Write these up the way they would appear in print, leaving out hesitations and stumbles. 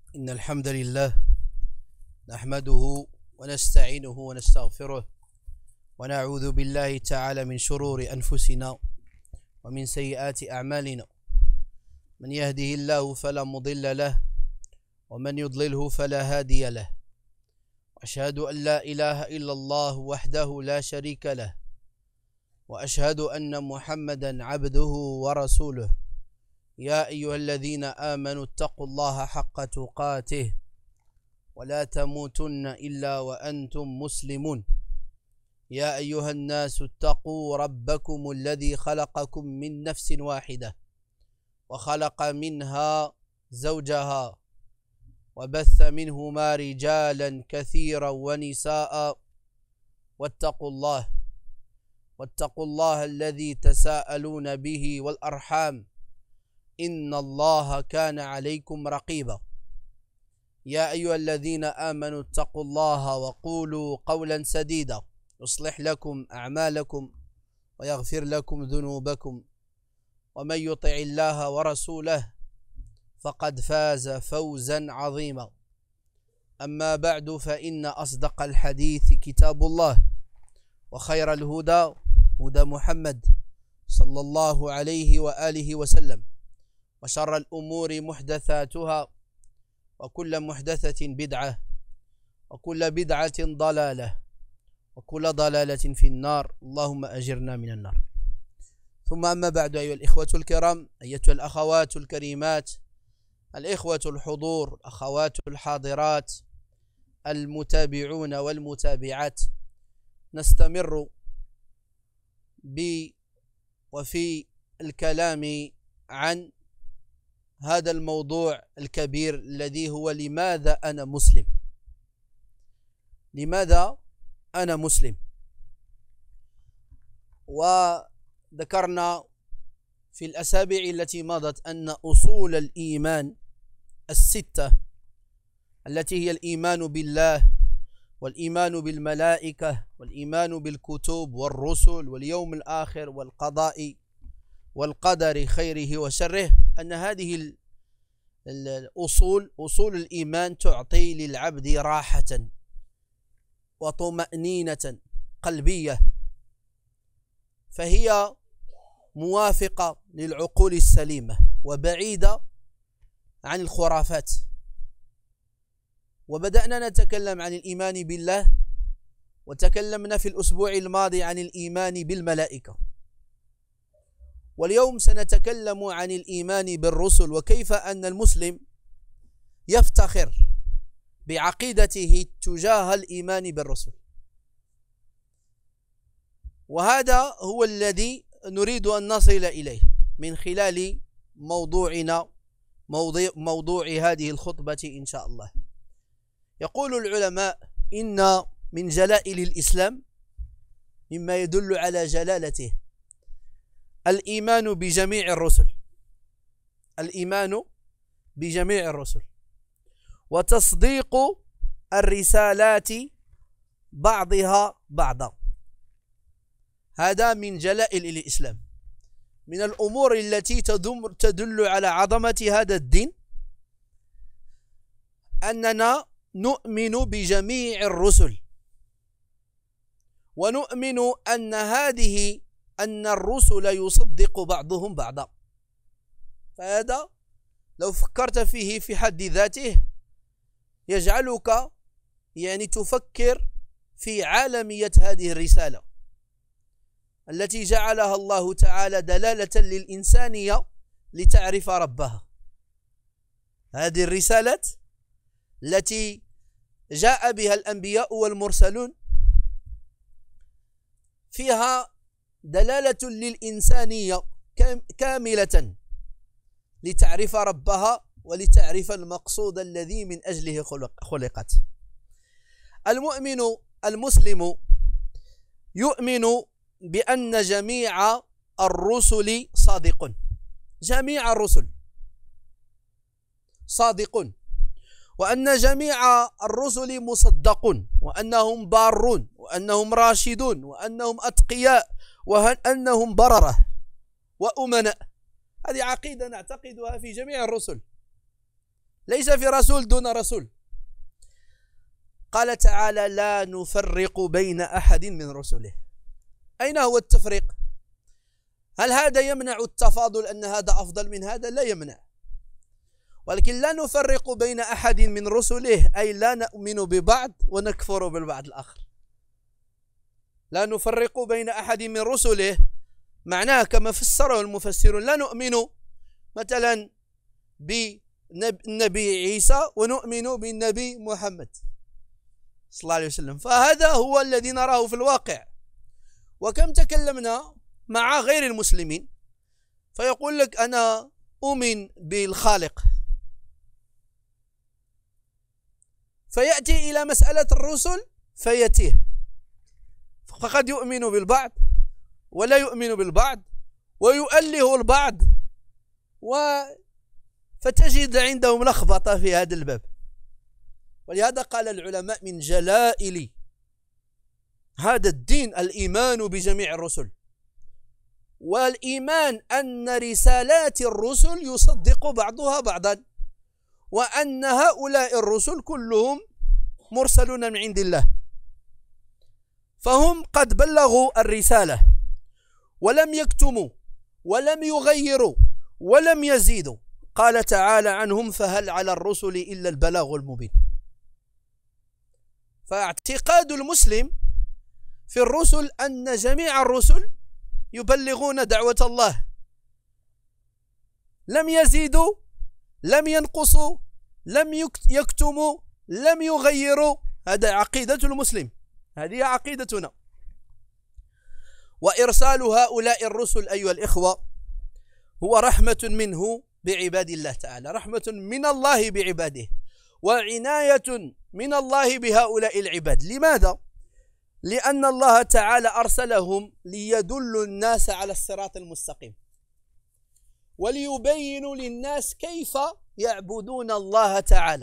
إن الحمد لله نحمده ونستعينه ونستغفره ونعوذ بالله تعالى من شرور أنفسنا ومن سيئات أعمالنا. من يهده الله فلا مضل له ومن يضلله فلا هادي له. أشهد أن لا إله إلا الله وحده لا شريك له، وأشهد أن محمدا عبده ورسوله. يا أيها الذين آمنوا اتقوا الله حق تقاته ولا تموتن إلا وأنتم مسلمون. يا أيها الناس اتقوا ربكم الذي خلقكم من نفس واحدة وخلق منها زوجها وبث منهما رجالا كثيرا ونساء. واتقوا الله الذي تساءلون به والأرحام، إن الله كان عليكم رقيبا. يا أيها الذين آمنوا اتقوا الله وقولوا قولا سديدا يصلح لكم أعمالكم ويغفر لكم ذنوبكم، ومن يطع الله ورسوله فقد فاز فوزا عظيما. أما بعد، فإن أصدق الحديث كتاب الله، وخير الهدى هدى محمد صلى الله عليه وآله وسلم، وشر الأمور محدثاتها، وكل محدثة بدعة، وكل بدعة ضلالة، وكل ضلالة في النار. اللهم أجرنا من النار. ثم أما بعد، أيها الإخوة الكرام، أيتها الأخوات الكريمات، الإخوة الحضور، الأخوات الحاضرات، المتابعون والمتابعات، نستمر وفي الكلام عن هذا الموضوع الكبير الذي هو لماذا أنا مسلم؟ لماذا أنا مسلم؟ وذكرنا في الأسابيع التي مضت أن أصول الإيمان الستة، التي هي الإيمان بالله، والإيمان بالملائكة، والإيمان بالكتب والرسل واليوم الآخر والقضاء والقدر خيره وشره، أن هذه الأصول، أصول الإيمان، تعطي للعبد راحة وطمأنينة قلبية، فهي موافقة للعقول السليمة وبعيدة عن الخرافات. وبدأنا نتكلم عن الإيمان بالله، وتكلمنا في الأسبوع الماضي عن الإيمان بالملائكة، واليوم سنتكلم عن الإيمان بالرسل، وكيف أن المسلم يفتخر بعقيدته تجاه الإيمان بالرسل. وهذا هو الذي نريد أن نصل إليه من خلال موضوعنا، موضوع هذه الخطبة إن شاء الله. يقول العلماء: إن من جلائل الإسلام مما يدل على جلالته الإيمان بجميع الرسل، الإيمان بجميع الرسل، وتصديق الرسالات بعضها بعضا. هذا من جلائل الإسلام، من الأمور التي تدل على عظمة هذا الدين، أننا نؤمن بجميع الرسل، ونؤمن أن الرسل يصدق بعضهم بعضا. فهذا لو فكرت فيه في حد ذاته يجعلك تفكر في عالمية هذه الرسالة التي جعلها الله تعالى دلالة للإنسانية لتعرف ربها. هذه الرسالة التي جاء بها الأنبياء والمرسلون فيها دلالة للإنسانية كاملة لتعرف ربها ولتعرف المقصود الذي من أجله خلقت. المؤمن المسلم يؤمن بأن جميع الرسل صادقون، جميع الرسل صادقون، وأن جميع الرسل مصدقون، وأنهم بارون، وأنهم راشدون، وأنهم أتقياء، وأنهم بررة وأمناء. هذه عقيدة نعتقدها في جميع الرسل، ليس في رسول دون رسول. قال تعالى لا نفرق بين أحد من رسله. أين هو التفريق؟ هل هذا يمنع التفاضل أن هذا أفضل من هذا؟ لا يمنع، ولكن لا نفرق بين أحد من رسله أي لا نؤمن ببعض ونكفر بالبعض الآخر. لا نفرق بين أحد من رسله معناه كما فسره المفسرون لا نؤمن مثلا بالنبي عيسى ونؤمن بالنبي محمد صلى الله عليه وسلم، فهذا هو الذي نراه في الواقع. وكم تكلمنا مع غير المسلمين فيقول لك أنا أؤمن بالخالق، فيأتي إلى مسألة الرسل فيتيه، فقد يؤمن بالبعض ولا يؤمن بالبعض ويؤله البعض، فتجد عندهم لخبطة في هذا الباب. ولهذا قال العلماء من جلائل هذا الدين الإيمان بجميع الرسل، والإيمان أن رسالات الرسل يصدق بعضها بعضا، وأن هؤلاء الرسل كلهم مرسلون من عند الله، فهم قد بلغوا الرسالة ولم يكتموا ولم يغيروا ولم يزيدوا. قال تعالى عنهم فهل على الرسل إلا البلاغ المبين. فاعتقاد المسلم في الرسل أن جميع الرسل يبلغون دعوة الله، لم يزيدوا لم ينقصوا لم يكتموا لم يغيروا. هذا عقيدة المسلم، هذه عقيدتنا. وإرسال هؤلاء الرسل أيها الإخوة هو رحمة منه بعباد الله تعالى، رحمة من الله بعباده، وعناية من الله بهؤلاء العباد. لماذا؟ لأن الله تعالى أرسلهم ليدلوا الناس على الصراط المستقيم، وليبينوا للناس كيف يعبدون الله تعالى.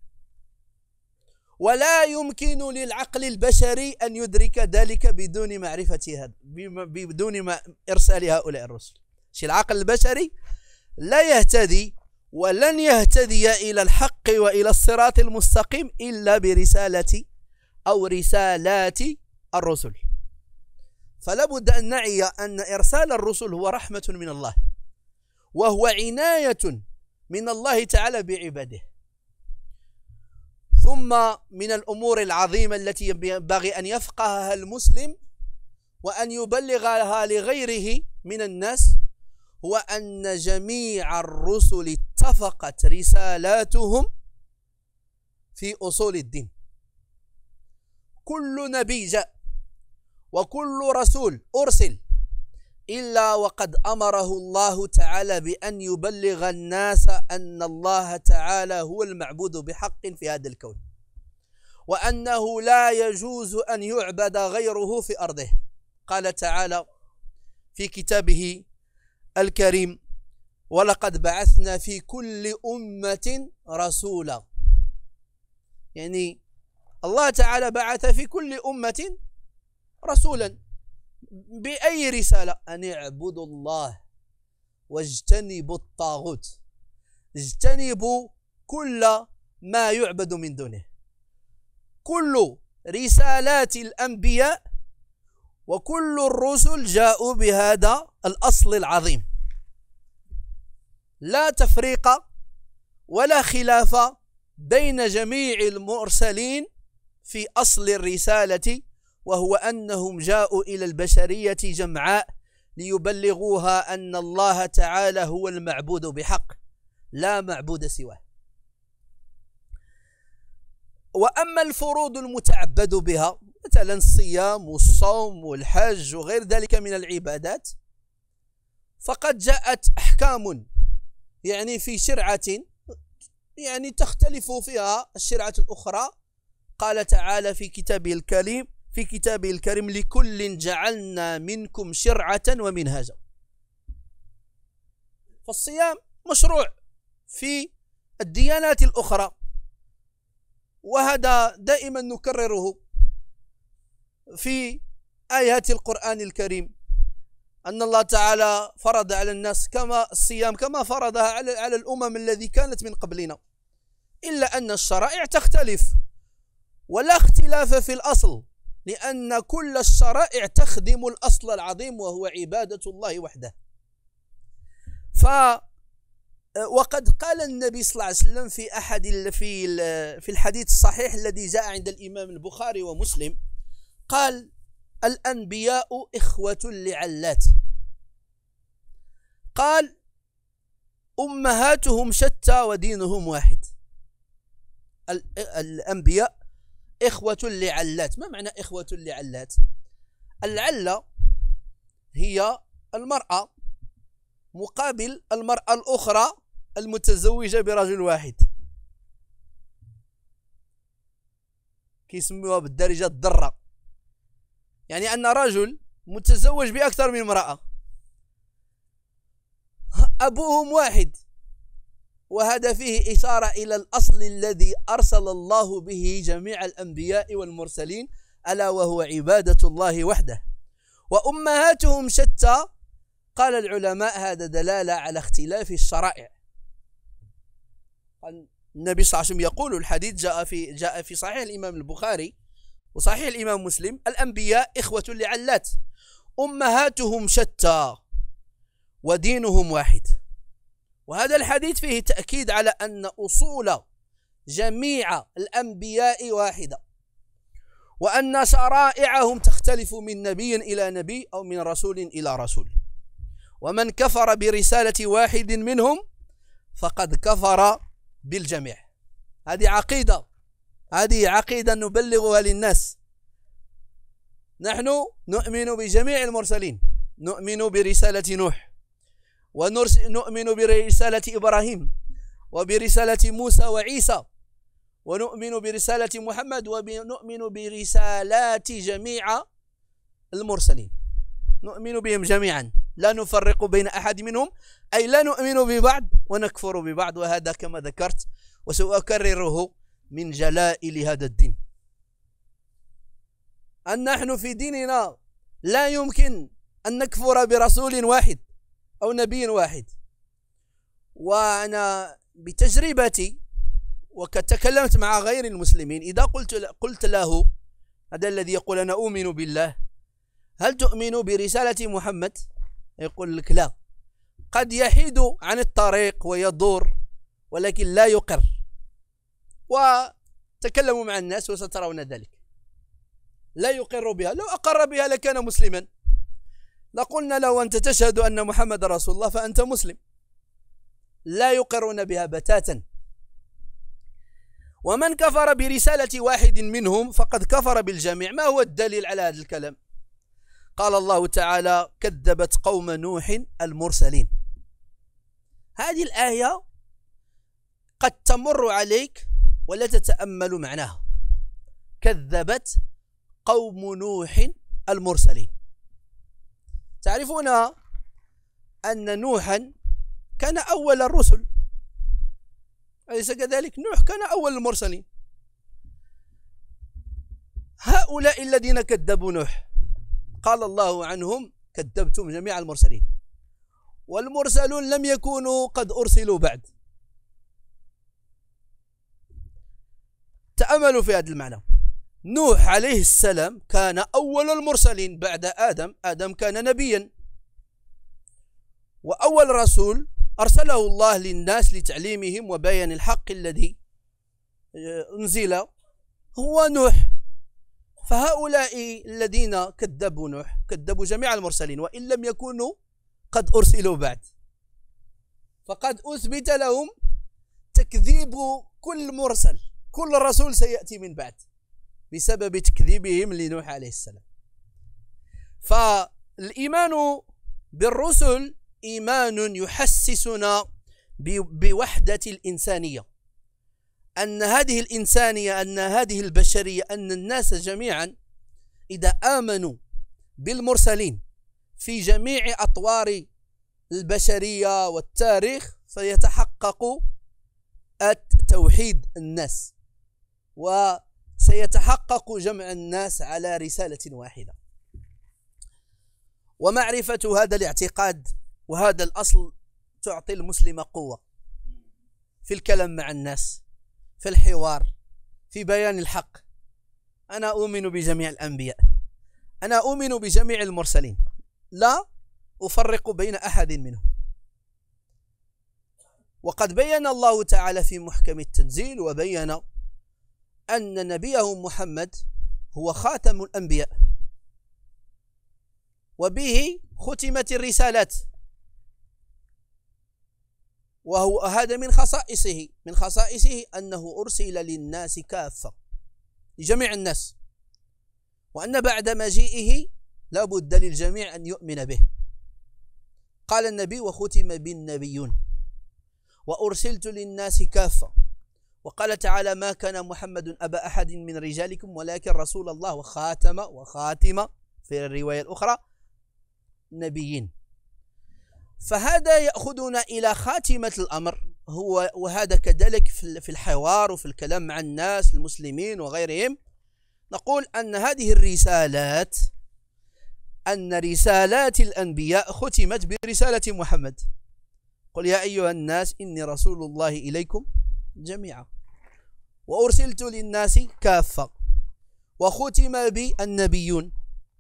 ولا يمكن للعقل البشري أن يدرك ذلك بدون معرفة هذا، بدون ما إرسال هؤلاء الرسل. العقل البشري لا يهتدي ولن يهتدي إلى الحق وإلى الصراط المستقيم إلا برسالة أو رسالات الرسل. فلا بد أن نعي أن إرسال الرسل هو رحمة من الله، وهو عناية من الله تعالى بعباده. ثم من الأمور العظيمة التي ينبغي أن يفقهها المسلم وأن يبلغها لغيره من الناس هو أن جميع الرسل اتفقت رسالاتهم في أصول الدين. كل نبي جاء وكل رسول أرسل إلا وقد أمره الله تعالى بأن يبلغ الناس أن الله تعالى هو المعبود بحق في هذا الكون، وأنه لا يجوز أن يعبد غيره في أرضه. قال تعالى في كتابه الكريم ولقد بعثنا في كل أمة رسولا، يعني الله تعالى بعث في كل أمة رسولا بأي رسالة؟ أن اعبدوا الله واجتنبوا الطاغوت، اجتنبوا كل ما يعبد من دونه. كل رسالات الأنبياء وكل الرسل جاءوا بهذا الأصل العظيم، لا تفريق ولا خلاف بين جميع المرسلين في أصل الرسالة، وهو أنهم جاءوا إلى البشرية جمعاء ليبلغوها أن الله تعالى هو المعبود بحق لا معبود سواه. وأما الفروض المتعبد بها مثلا الصيام والصوم والحج وغير ذلك من العبادات، فقد جاءت أحكام يعني في شرعة يعني تختلف فيها الشرعة الأخرى. قال تعالى في كتابه الكريم لكل جعلنا منكم شرعة ومنهاجا. فالصيام مشروع في الديانات الأخرى، وهذا دائما نكرره في آيات القرآن الكريم، أن الله تعالى فرض على الناس كما الصيام كما فرضها على الأمم التي كانت من قبلنا. إلا أن الشرائع تختلف، ولا اختلاف في الأصل، لأن كل الشرائع تخدم الأصل العظيم وهو عبادة الله وحده. وقد قال النبي صلى الله عليه وسلم في الحديث الصحيح الذي جاء عند الإمام البخاري ومسلم، قال: الأنبياء إخوة لعلات. قال: أمهاتهم شتى ودينهم واحد. الأنبياء إخوة لعلات. ما معنى إخوة لعلات؟ العلة هي المرأة مقابل المرأة الأخرى المتزوجة برجل واحد، كيسموها بالدارجة الضرة، يعني أن رجل متزوج بأكثر من امرأة، أبوهم واحد، وهذا فيه إشارة إلى الأصل الذي أرسل الله به جميع الأنبياء والمرسلين، ألا وهو عبادة الله وحده. وأمهاتهم شتى، قال العلماء هذا دلالة على اختلاف الشرائع. النبي صلى الله عليه وسلم يقول، الحديث جاء في صحيح الإمام البخاري وصحيح الإمام مسلم: الأنبياء إخوة لعلات، أمهاتهم شتى ودينهم واحد. وهذا الحديث فيه تأكيد على أن أصول جميع الأنبياء واحدة، وأن شرائعهم تختلف من نبي إلى نبي أو من رسول إلى رسول. ومن كفر برسالة واحد منهم فقد كفر بالجميع. هذه عقيدة نبلغها للناس. نحن نؤمن بجميع المرسلين، نؤمن برسالة نوح، ونؤمن برسالة إبراهيم، وبرسالة موسى وعيسى، ونؤمن برسالة محمد، ونؤمن برسالات جميع المرسلين، نؤمن بهم جميعا، لا نفرق بين أحد منهم، أي لا نؤمن ببعض ونكفر ببعض. وهذا كما ذكرت وسأكرره من جلائل هذا الدين، أن نحن في ديننا لا يمكن أن نكفر برسول واحد أو نبي واحد. وأنا بتجربتي وكتكلمت مع غير المسلمين، إذا قلت له، هذا الذي يقول أنا أؤمن بالله، هل تؤمن برسالة محمد؟ يقول لك لا. قد يحيد عن الطريق ويدور ولكن لا يقر. وتكلموا مع الناس وسترون ذلك، لا يقر بها. لو أقر بها لكان مسلما، لقلنا له أنت تشهد أن محمد رسول الله فأنت مسلم. لا يقرون بها بتاتا. ومن كفر برسالة واحد منهم فقد كفر بالجميع. ما هو الدليل على هذا الكلام؟ قال الله تعالى: كذبت قوم نوح المرسلين. هذه الآية قد تمر عليك ولا تتأمل معناها. كذبت قوم نوح المرسلين. تعرفون أن نوحا كان أول الرسل، أليس كذلك؟ نوح كان أول المرسلين. هؤلاء الذين كذبوا نوح قال الله عنهم: كذبتم جميع المرسلين. والمرسلون لم يكونوا قد أرسلوا بعد. تأملوا في هذا المعنى. نوح عليه السلام كان أول المرسلين بعد آدم. آدم كان نبيا، وأول رسول أرسله الله للناس لتعليمهم وبيان الحق الذي أنزل هو نوح. فهؤلاء الذين كذبوا نوح كذبوا جميع المرسلين، وإن لم يكونوا قد أرسلوا بعد، فقد أثبت لهم تكذيب كل مرسل، كل رسول سيأتي من بعد بسبب تكذيبهم لنوح عليه السلام. فالإيمان بالرسل إيمان يحسسنا بوحدة الإنسانية، أن هذه الإنسانية، أن هذه البشرية، أن الناس جميعا إذا آمنوا بالمرسلين في جميع أطوار البشرية والتاريخ فيتحقق توحيد الناس، وسيتحقق جمع الناس على رسالة واحدة. ومعرفة هذا الاعتقاد وهذا الأصل تعطي المسلم قوة في الكلام مع الناس، في الحوار، في بيان الحق. أنا أؤمن بجميع الأنبياء، أنا أؤمن بجميع المرسلين، لا أفرق بين أحد منهم. وقد بين الله تعالى في محكم التنزيل وبين أن نبيهم محمد هو خاتم الأنبياء، وبه ختمت الرسالات، وهو هذا من خصائصه أنه أرسل للناس كافة، لجميع الناس، وأن بعد مجيئه لا بد للجميع أن يؤمن به. قال النبي: وختم بالنبيون وأرسلت للناس كافة. وقال تعالى: ما كان محمد أبا أحد من رجالكم ولكن رسول الله وخاتم في الرواية الأخرى نبيين. فهذا يأخذنا إلى خاتمة الأمر، وهذا كذلك في الحوار وفي الكلام مع الناس المسلمين وغيرهم. نقول أن هذه الرسالات، أن رسالات الأنبياء ختمت برسالة محمد. قل يا أيها الناس إني رسول الله إليكم جميعا وأرسلت للناس كافة وختم بالنبيون.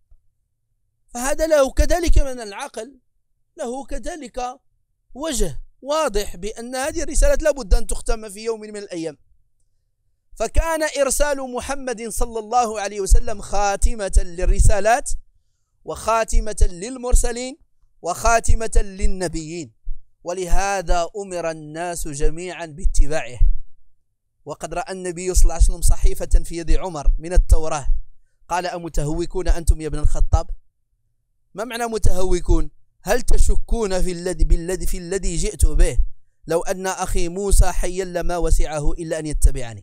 فهذا له كذلك من العقل، له كذلك وجه واضح بأن هذه الرسالة لابد أن تختم في يوم من الأيام. فكان إرسال محمد صلى الله عليه وسلم خاتمة للرسالات وخاتمة للمرسلين وخاتمة للنبيين، ولهذا أمر الناس جميعا باتباعه. وقد رأى النبي صلى الله عليه وسلم صحيفة في يد عمر من التوراة، قال: أمتهوكون أنتم يا ابن الخطاب؟ ما معنى متهوكون؟ هل تشكون في الذي جئت به؟ لو أن أخي موسى حيا لما وسعه إلا أن يتبعني.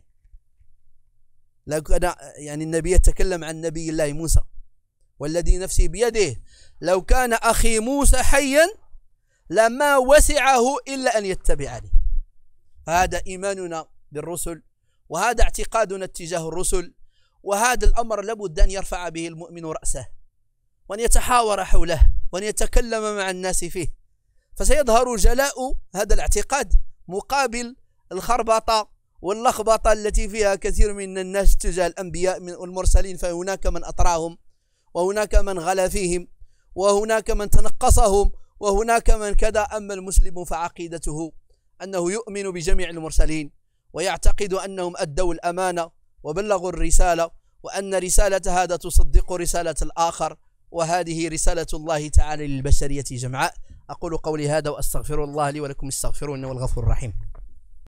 لو كان يعني النبي يتكلم عن نبي الله موسى، والذي نفسي بيده لو كان أخي موسى حيا لما وسعه إلا أن يتبعني. هذا إيماننا بالرسل، وهذا اعتقادنا اتجاه الرسل، وهذا الأمر لابد أن يرفع به المؤمن رأسه وأن يتحاور حوله وأن يتكلم مع الناس فيه، فسيظهر جلاء هذا الاعتقاد مقابل الخربطة واللخبطة التي فيها كثير من الناس تجاه الأنبياء والمرسلين. فهناك من أطراهم، وهناك من غلا فيهم، وهناك من تنقصهم، وهناك من كذا. أما المسلم فعقيدته أنه يؤمن بجميع المرسلين ويعتقد أنهم أدوا الأمانة وبلغوا الرسالة، وأن رسالة هذا تصدق رسالة الآخر، وهذه رسالة الله تعالى للبشرية جمعاء. أقول قولي هذا وأستغفر الله لي ولكم، استغفروه إنه هو الغفور الرحيم.